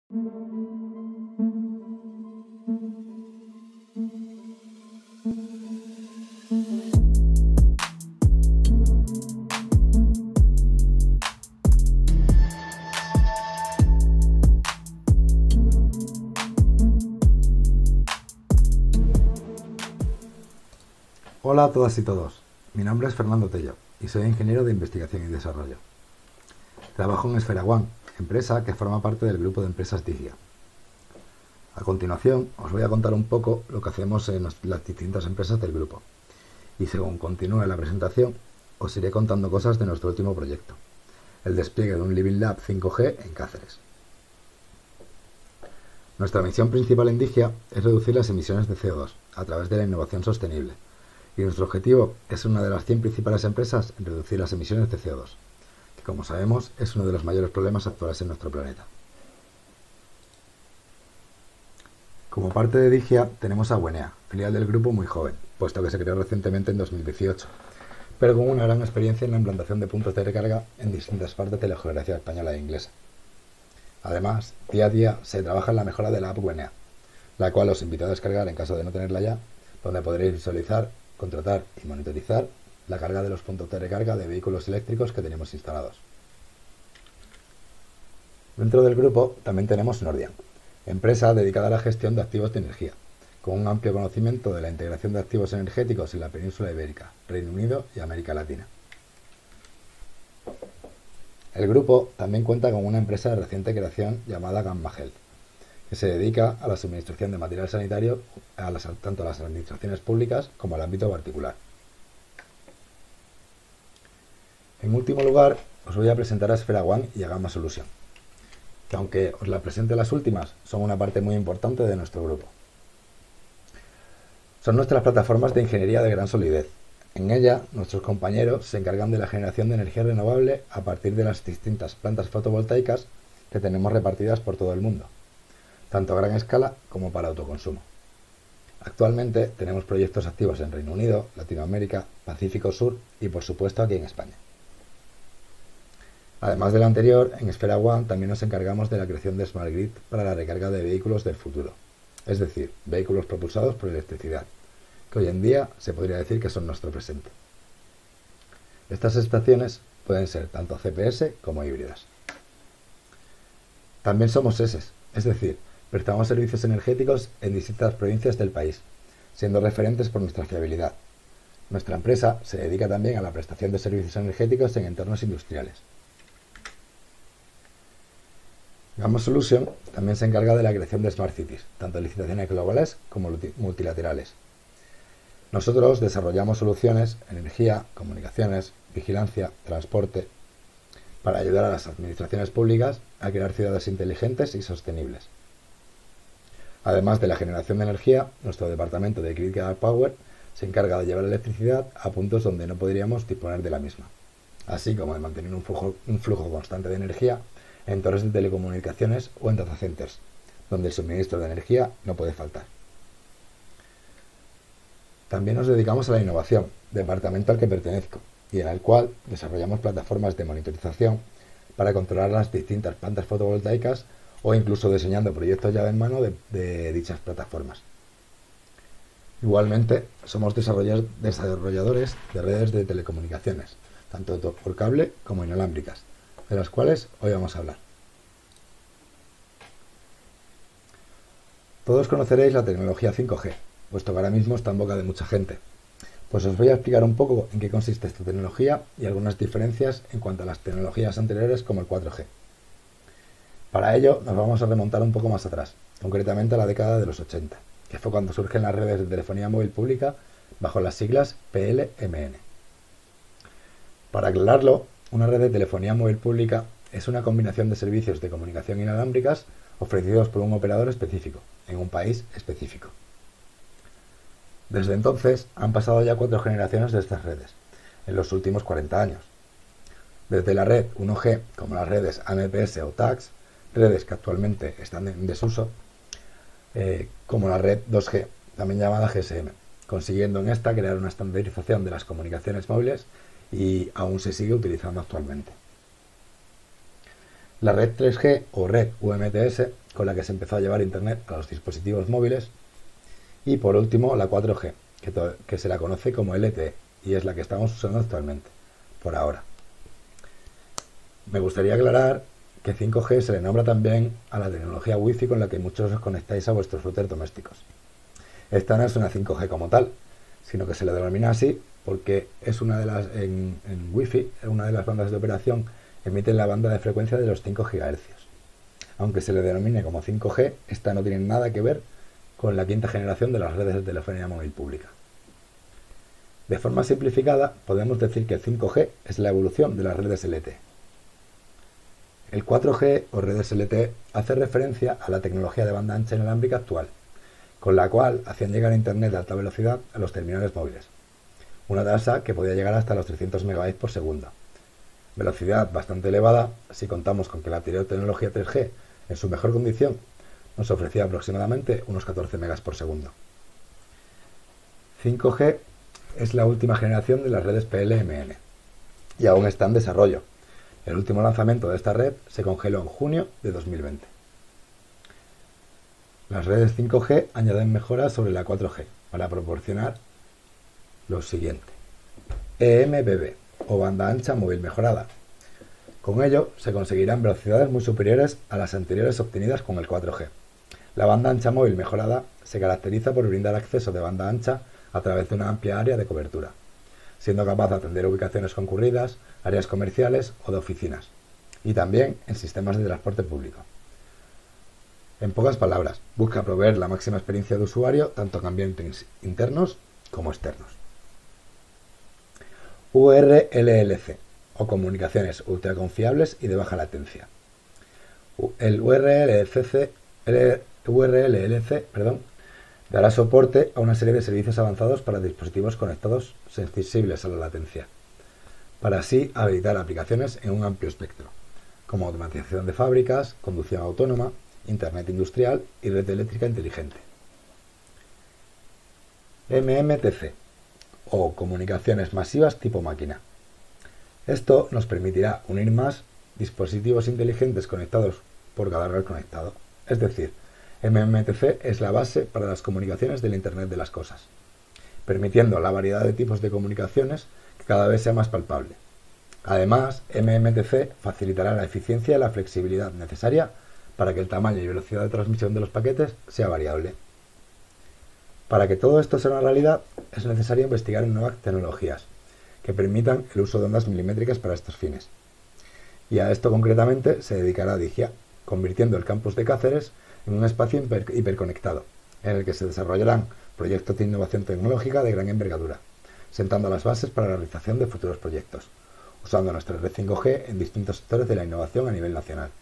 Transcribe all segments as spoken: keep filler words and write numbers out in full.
Hola a todas y todos, mi nombre es Fernando Tello y soy ingeniero de investigación y desarrollo. Trabajo en Esfera One, empresa que forma parte del grupo de empresas Digia. A continuación os voy a contar un poco lo que hacemos en las distintas empresas del grupo y según continúe la presentación os iré contando cosas de nuestro último proyecto, el despliegue de un Living Lab cinco G en Cáceres. Nuestra misión principal en Digia es reducir las emisiones de C O dos a través de la innovación sostenible. Y nuestro objetivo es una de las cien principales empresas en reducir las emisiones de C O dos, que como sabemos es uno de los mayores problemas actuales en nuestro planeta. Como parte de Digia tenemos a Wenea, filial del grupo muy joven, puesto que se creó recientemente en dos mil dieciocho, pero con una gran experiencia en la implantación de puntos de recarga en distintas partes de la geografía española e inglesa. Además, día a día se trabaja en la mejora de la app Wenea, la cual os invito a descargar en caso de no tenerla ya, donde podréis visualizar, contratar y monitorizar la carga de los puntos de recarga de vehículos eléctricos que tenemos instalados. Dentro del grupo también tenemos Nordian, empresa dedicada a la gestión de activos de energía, con un amplio conocimiento de la integración de activos energéticos en la península ibérica, Reino Unido y América Latina. El grupo también cuenta con una empresa de reciente creación llamada Gamma Health, que se dedica a la suministración de material sanitario a las, tanto a las administraciones públicas como al ámbito particular. En último lugar, os voy a presentar a Esfera One y a Gamma Solution, que aunque os la presente las últimas, son una parte muy importante de nuestro grupo. Son nuestras plataformas de ingeniería de gran solidez. En ella, nuestros compañeros se encargan de la generación de energía renovable a partir de las distintas plantas fotovoltaicas que tenemos repartidas por todo el mundo, tanto a gran escala como para autoconsumo. Actualmente tenemos proyectos activos en Reino Unido, Latinoamérica, Pacífico Sur y por supuesto aquí en España. Además de lo anterior, en Esfera One también nos encargamos de la creación de Smart Grid para la recarga de vehículos del futuro, es decir, vehículos propulsados por electricidad, que hoy en día se podría decir que son nuestro presente. Estas estaciones pueden ser tanto C P S como híbridas. También somos E S S, es decir, prestamos servicios energéticos en distintas provincias del país, siendo referentes por nuestra fiabilidad. Nuestra empresa se dedica también a la prestación de servicios energéticos en entornos industriales. Gamma Solution también se encarga de la creación de Smart Cities, tanto licitaciones globales como multilaterales. Nosotros desarrollamos soluciones en energía, comunicaciones, vigilancia, transporte, para ayudar a las administraciones públicas a crear ciudades inteligentes y sostenibles. Además de la generación de energía, nuestro departamento de Critical Power se encarga de llevar electricidad a puntos donde no podríamos disponer de la misma, así como de mantener un flujo, un flujo constante de energía en torres de telecomunicaciones o en data centers, donde el suministro de energía no puede faltar. También nos dedicamos a la innovación, departamento al que pertenezco, y en el cual desarrollamos plataformas de monitorización para controlar las distintas plantas fotovoltaicas o incluso diseñando proyectos llave en mano de, de dichas plataformas. Igualmente, somos desarrolladores de redes de telecomunicaciones, tanto por cable como inalámbricas, de las cuales hoy vamos a hablar. Todos conoceréis la tecnología cinco G, puesto que ahora mismo está en boca de mucha gente. Pues os voy a explicar un poco en qué consiste esta tecnología y algunas diferencias en cuanto a las tecnologías anteriores como el cuatro G. Para ello nos vamos a remontar un poco más atrás, concretamente a la década de los ochenta, que fue cuando surgen las redes de telefonía móvil pública bajo las siglas P L M N. Para aclararlo, una red de telefonía móvil pública es una combinación de servicios de comunicación inalámbricas ofrecidos por un operador específico, en un país específico. Desde entonces han pasado ya cuatro generaciones de estas redes, en los últimos cuarenta años. Desde la red uno G, como las redes A M P S o tags, redes que actualmente están en desuso, eh, como la red dos G, también llamada G S M, consiguiendo en esta crear una estandarización de las comunicaciones móviles y aún se sigue utilizando actualmente. La red tres G o red U M T S con la que se empezó a llevar Internet a los dispositivos móviles. Y por último, la cuatro G, que, que se la conoce como L T E y es la que estamos usando actualmente, por ahora. Me gustaría aclarar que cinco G se le nombra también a la tecnología Wi-Fi con la que muchos os conectáis a vuestros routers domésticos. Esta no es una cinco G como tal, sino que se le denomina así porque es una de las en, en Wi-Fi, una de las bandas de operación emite la banda de frecuencia de los cinco gigahercios. Aunque se le denomine como cinco G, esta no tiene nada que ver con la quinta generación de las redes de telefonía móvil pública. De forma simplificada, podemos decir que cinco G es la evolución de las redes L T E. El cuatro G o redes L T E hace referencia a la tecnología de banda ancha inalámbrica actual, con la cual hacían llegar Internet de alta velocidad a los terminales móviles, una tasa que podía llegar hasta los trescientos megabytes por segundo. Velocidad bastante elevada si contamos con que la anterior tecnología tres G, en su mejor condición, nos ofrecía aproximadamente unos catorce megas por segundo. cinco G es la última generación de las redes P L M N y aún está en desarrollo. El último lanzamiento de esta red se congeló en junio de dos mil veinte. Las redes cinco G añaden mejoras sobre la cuatro G para proporcionar lo siguiente: E M B B o banda ancha móvil mejorada. Con ello se conseguirán velocidades muy superiores a las anteriores obtenidas con el cuatro G. La banda ancha móvil mejorada se caracteriza por brindar acceso de banda ancha a través de una amplia área de cobertura, siendo capaz de atender ubicaciones concurridas, áreas comerciales o de oficinas, y también en sistemas de transporte público. En pocas palabras, busca proveer la máxima experiencia de usuario tanto en ambientes internos como externos. U R L L C o comunicaciones ultraconfiables y de baja latencia. El U R L L C perdón, dará soporte a una serie de servicios avanzados para dispositivos conectados sensibles a la latencia, para así habilitar aplicaciones en un amplio espectro, como automatización de fábricas, conducción autónoma, Internet industrial y red eléctrica inteligente. M M T C o comunicaciones masivas tipo máquina. Esto nos permitirá unir más dispositivos inteligentes conectados por cada red conectado. Es decir, M M T C es la base para las comunicaciones del Internet de las cosas, permitiendo la variedad de tipos de comunicaciones que cada vez sea más palpable. Además, M M T C facilitará la eficiencia y la flexibilidad necesaria para que el tamaño y velocidad de transmisión de los paquetes sea variable. Para que todo esto sea una realidad, es necesario investigar en nuevas tecnologías que permitan el uso de ondas milimétricas para estos fines. Y a esto concretamente se dedicará Digia, convirtiendo el campus de Cáceres en un espacio hiper hiperconectado, en el que se desarrollarán proyectos de innovación tecnológica de gran envergadura, sentando las bases para la realización de futuros proyectos, usando nuestra red cinco G en distintos sectores de la innovación a nivel nacional.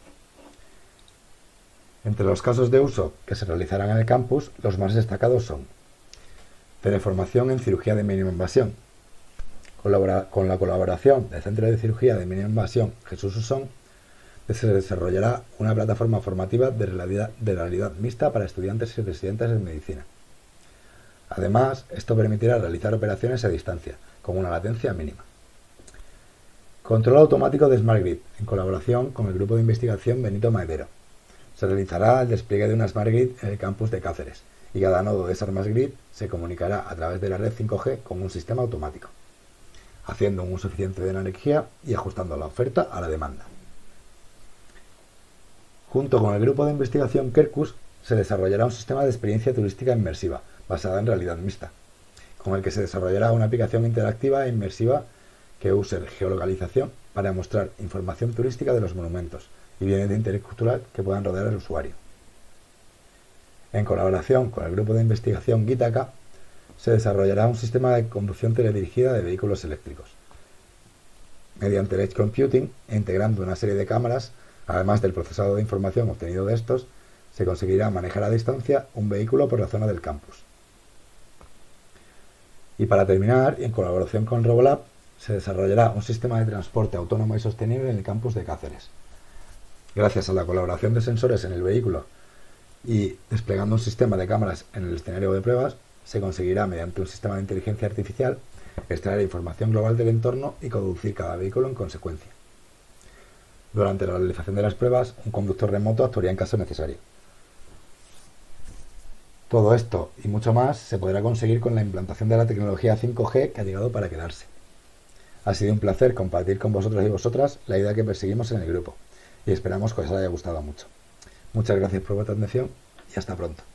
Entre los casos de uso que se realizarán en el campus, los más destacados son: teleformación en cirugía de mínima invasión. Colabora, con la colaboración del Centro de Cirugía de Mínima Invasión Jesús Usón, se desarrollará una plataforma formativa de realidad, de realidad mixta para estudiantes y residentes en medicina. Además, esto permitirá realizar operaciones a distancia, con una latencia mínima. Control automático de Smart Grid, en colaboración con el Grupo de Investigación Benito Maedero. Se realizará el despliegue de una Smart Grid en el campus de Cáceres, y cada nodo de esa Smart Grid se comunicará a través de la red cinco G con un sistema automático, haciendo un uso eficiente de la energía y ajustando la oferta a la demanda. Junto con el grupo de investigación Kerkus, se desarrollará un sistema de experiencia turística inmersiva, basada en realidad mixta, con el que se desarrollará una aplicación interactiva e inmersiva que use geolocalización para mostrar información turística de los monumentos y bienes de interés cultural que puedan rodear al usuario. En colaboración con el grupo de investigación Gitaca, se desarrollará un sistema de conducción teledirigida de vehículos eléctricos, mediante el Edge Computing e integrando una serie de cámaras. Además del procesado de información obtenido de estos, se conseguirá manejar a distancia un vehículo por la zona del campus. Y para terminar, en colaboración con Robolab, se desarrollará un sistema de transporte autónomo y sostenible en el campus de Cáceres. Gracias a la colaboración de sensores en el vehículo y desplegando un sistema de cámaras en el escenario de pruebas, se conseguirá, mediante un sistema de inteligencia artificial, extraer información global del entorno y conducir cada vehículo en consecuencia. Durante la realización de las pruebas, un conductor remoto actuaría en caso necesario. Todo esto y mucho más se podrá conseguir con la implantación de la tecnología cinco G que ha llegado para quedarse. Ha sido un placer compartir con vosotros y vosotras la idea que perseguimos en el grupo y esperamos que os haya gustado mucho. Muchas gracias por vuestra atención y hasta pronto.